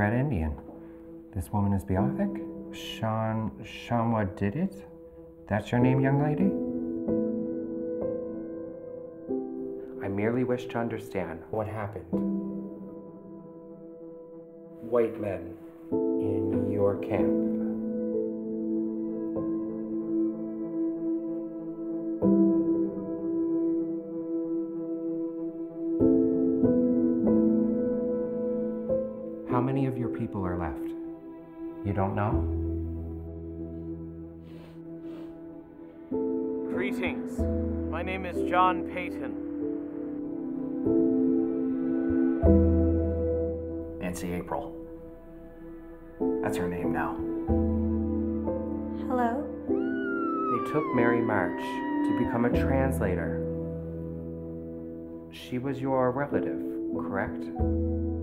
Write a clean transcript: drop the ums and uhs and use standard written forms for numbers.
Red Indian. This woman is Beothuk? Shanawdithit? That's your name, young lady? I merely wish to understand what happened. White men in your camp. How many of your people are left? You don't know? Greetings. My name is John Payton. Nancy April. That's her name now. Hello? They took Mary March to become a translator. She was your relative, correct?